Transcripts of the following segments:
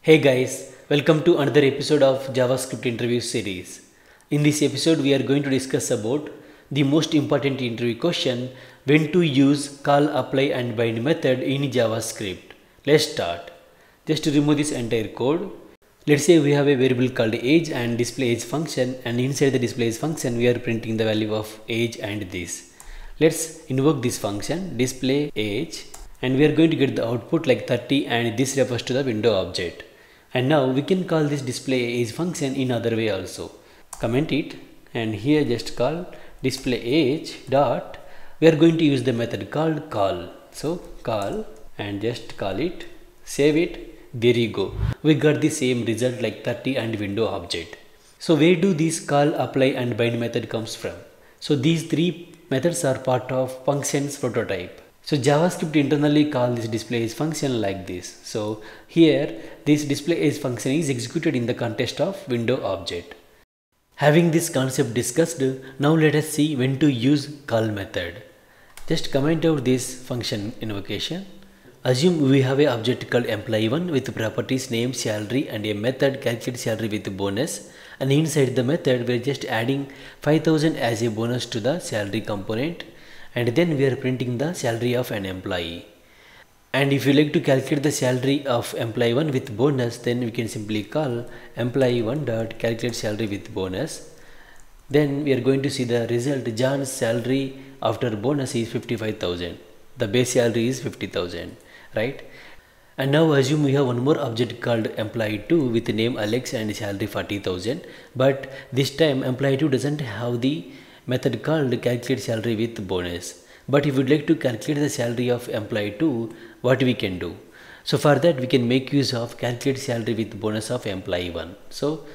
Hey guys, welcome to another episode of JavaScript interview series. In this episode, we are going to discuss about the most important interview question: when to use call, apply and bind method in JavaScript. Let's start. Just to remove this entire code, let's say we have a variable called age and display age function, and inside the display age function we are printing the value of age and this. Let's invoke this function display age, and we are going to get the output like 30, and this refers to the window object. And now we can call this display age function in other way also. Comment it, and here just call display age dot. We are going to use the method called call. So call and just call it, save it. There you go. We got the same result like 30 and window object. So where do this call, apply and bind method comes from? So these three methods are part of functions prototype. So JavaScript internally calls this display age function like this. So here this display age function is executed in the context of window object. Having this concept discussed, now let us see when to use call method. Just comment out this function invocation. Assume we have an object called employee1 with properties name, salary and a method calculate salary with bonus, and inside the method we are just adding 5000 as a bonus to the salary component, and then we are printing the salary of an employee. And if you like to calculate the salary of employee1 with bonus, then we can simply call employee1 dot calculate salary with bonus. Then we are going to see the result. John's salary after bonus is 55,000. The base salary is 50,000, right? And now assume we have one more object called employee2 with the name Alex and salary 40,000, but this time employee2 doesn't have the method called calculate salary with bonus. But if you'd like to calculate the salary of employee2, what we can do? So for that we can make use of calculate salary with bonus of employee1. So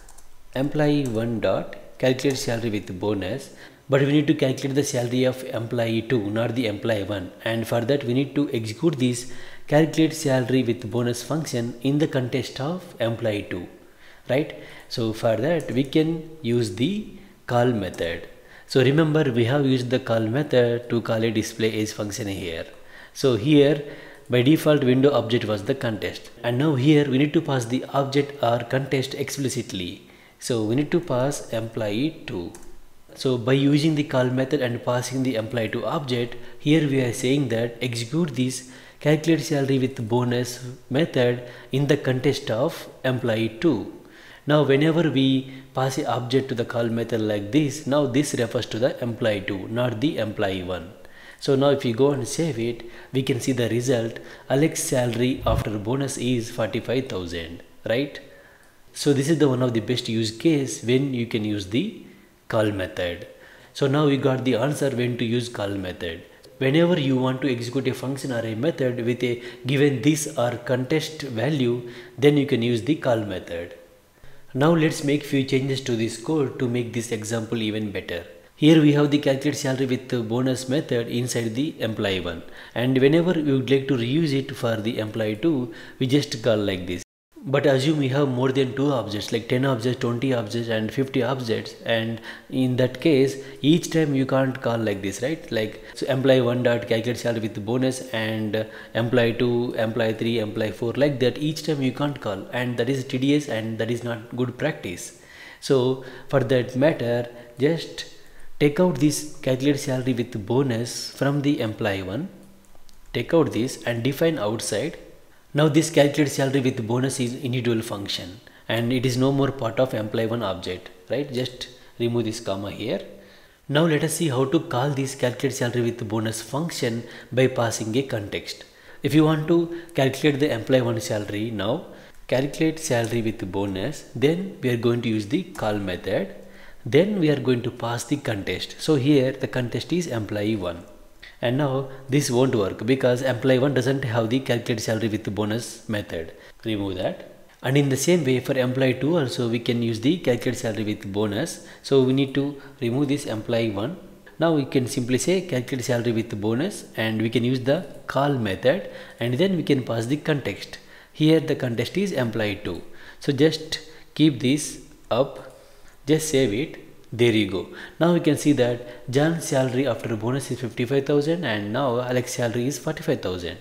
employee1 dot calculate salary with bonus, but we need to calculate the salary of employee2, not the employee1, and for that we need to execute this calculate salary with bonus function in the context of employee2, right? So for that we can use the call method. So remember, we have used the call method to call a display age function here. So here by default window object was the context, and now here we need to pass the object or context explicitly. So we need to pass employee2. So by using the call method and passing the employee2 object, here we are saying that execute this calculate salary with bonus method in the context of employee2. Now whenever we pass an object to the call method like this, now this refers to the employee2, not the employee1. So now if you go and save it, we can see the result. Alex salary after bonus is 45,000, right? So this is the one of the best use case when you can use the call method. So now we got the answer when to use call method. Whenever you want to execute a function or a method with a given this or context value, then you can use the call method. Now let's make few changes to this code to make this example even better. Here we have the calculate salary with the bonus method inside the employee1, and whenever we would like to reuse it for the employee2, we just call like this. But assume we have more than 2 objects, like 10 objects, 20 objects and 50 objects, and in that case each time you can't call like this, right? Like so employee1 dot calculate salary with the bonus and employee2, employee3, employee4, like that each time you can't call, and that is tedious and that is not good practice. So for that matter, just take out this calculate salary with bonus from the employee1, take out this and define outside. Now this calculate salary with bonus is individual function and it is no more part of employee1 object, right? Just remove this comma here. Now let us see how to call this calculate salary with bonus function by passing a context. If you want to calculate the employee1 salary, now calculate salary with bonus, then we are going to use the call method. Then we are going to pass the context. So here the context is employee1. And now this won't work because employee1 doesn't have the calculate salary with the bonus method. Remove that. And in the same way for employee2 also we can use the calculate salary with bonus. So we need to remove this employee1. Now we can simply say calculate salary with bonus, and we can use the call method, and then we can pass the context. Here the context is employee2. So just keep this up, just save it. There you go. Now we can see that John's salary after bonus is 55,000 and now Alex's salary is 45,000.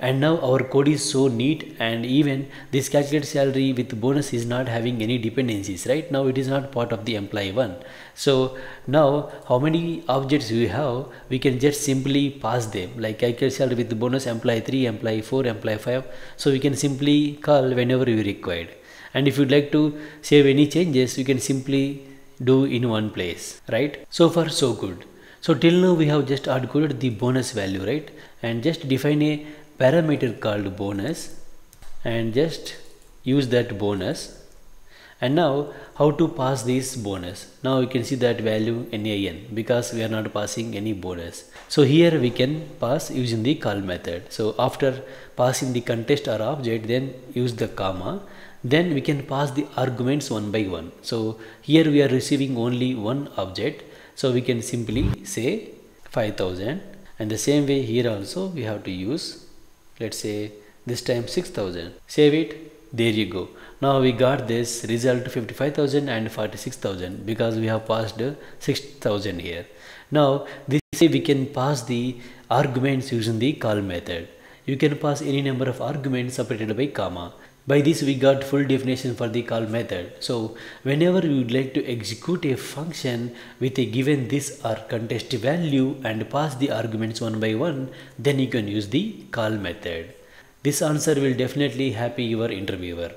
And now our code is so neat, and even this calculate salary with bonus is not having any dependencies, right? Now it is not part of the employee one. So now how many objects we have, we can just simply pass them, like calculate salary with bonus employee 3, employee 4, employee 5. So we can simply call whenever we required. And if you'd like to save any changes, you can simply do in one place, right? So far so good. So till now we have just hard coded the bonus value, right? And just define a parameter called bonus and just use that bonus. And now how to pass this bonus? Now you can see that value NaN because we are not passing any bonus. So here we can pass using the call method. So after passing the context or object, then use the comma. Then we can pass the arguments one by one. So here we are receiving only one object. So we can simply say 5000, and the same way here also we have to use, let's say this time 6000. Save it. There you go. Now we got this result 55,000 and 46,000 because we have passed 6,000 here. Now this way we can pass the arguments using the call method. You can pass any number of arguments separated by comma. By this we got full definition for the call method. So whenever you would like to execute a function with a given this or context value and pass the arguments one by one, then you can use the call method. This answer will definitely happy your interviewer.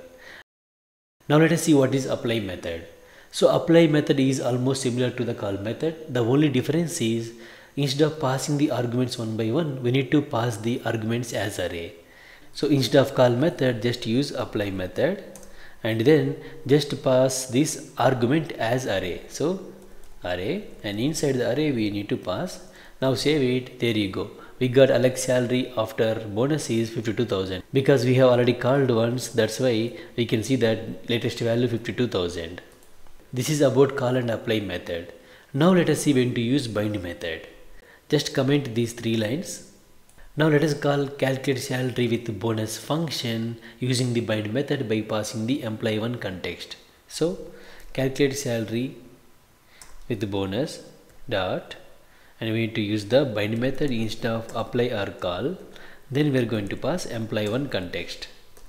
Now let us see what is apply method. So apply method is almost similar to the call method. The only difference is instead of passing the arguments one by one, we need to pass the arguments as array. So instead of call method, just use apply method and then just pass this argument as array. So array, and inside the array we need to pass. Now save it. There you go. We got Alex salary after bonus is 52,000 because we have already called once. That's why we can see that latest value 52,000. This is about call and apply method. Now let us see when to use bind method. Just comment these 3 lines. Now let us call calculate salary with bonus function using the bind method by passing the employee 1 context. So calculate salary with bonus dot, and we need to use the bind method instead of apply or call. Then we are going to pass employee 1 context.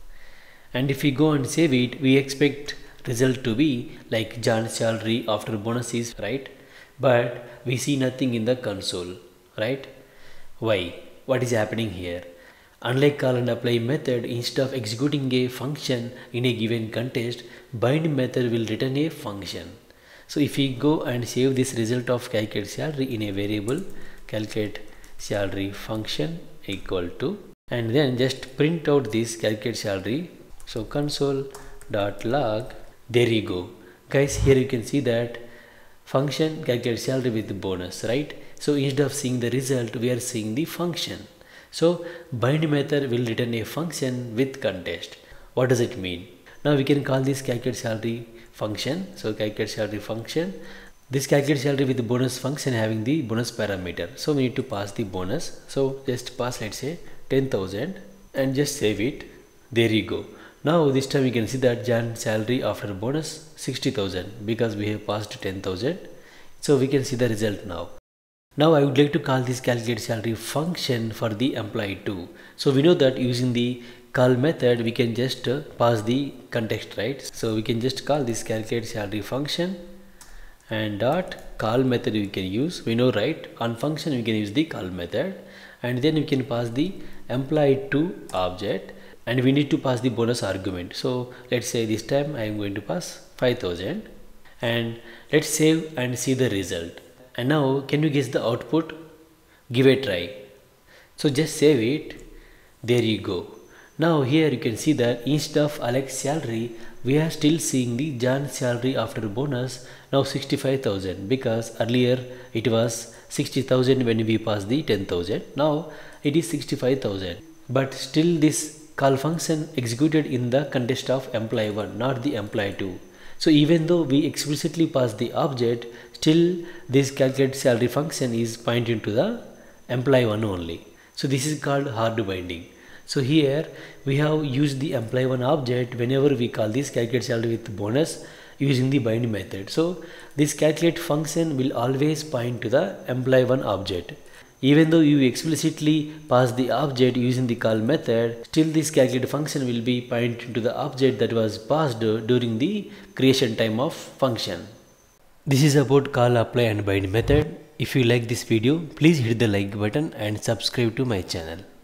And if we go and save it, we expect result to be like John's salary after bonus is, right? But we see nothing in the console, right? Why? What is happening here? Unlike call and apply method, instead of executing a function in a given context, bind method will return a function. So if we go and save this result of calculate salary in a variable calculate salary function equal to, and then just print out this calculate salary. So console.log, there you go. Guys, here you can see that function calculate salary with bonus, right? So instead of seeing the result, we are seeing the function. So bind method will return a function with context. What does it mean? Now we can call this calculate salary function. So calculate salary function. This calculate salary with the bonus function having the bonus parameter. So we need to pass the bonus. So just pass, let's say 10,000 and just save it. There you go. Now this time you can see that Jan salary after bonus 60,000 because we have passed 10,000. So we can see the result now. Now I would like to call this calculate salary function for the employee 2. So we know that using the call method we can just pass the context, right? So we can just call this calculate salary function and dot call method we can use. We know, right? On function we can use the call method and then we can pass the employee 2 object and we need to pass the bonus argument. So let's say this time I am going to pass 5,000 and let's save and see the result. And now can you guess the output? Give a try. So just save it. There you go. Now here you can see that instead of Alex salary, we are still seeing the John salary after bonus now 65,000 because earlier it was 60,000 when we passed the 10,000. Now it is 65,000. But still this call function executed in the context of employee 1, not the employee 2. So even though we explicitly pass the object, still this calculate salary function is pointing to the employee 1 only. So this is called hard binding. So here we have used the employee 1 object whenever we call this calculate salary with bonus using the bind method. So this calculate function will always point to the employee 1 object. Even though you explicitly pass the object using the call method, still this calculate function will be pointing to the object that was passed during the creation time of function. This is about call, apply and bind method. If you like this video, please hit the like button and subscribe to my channel.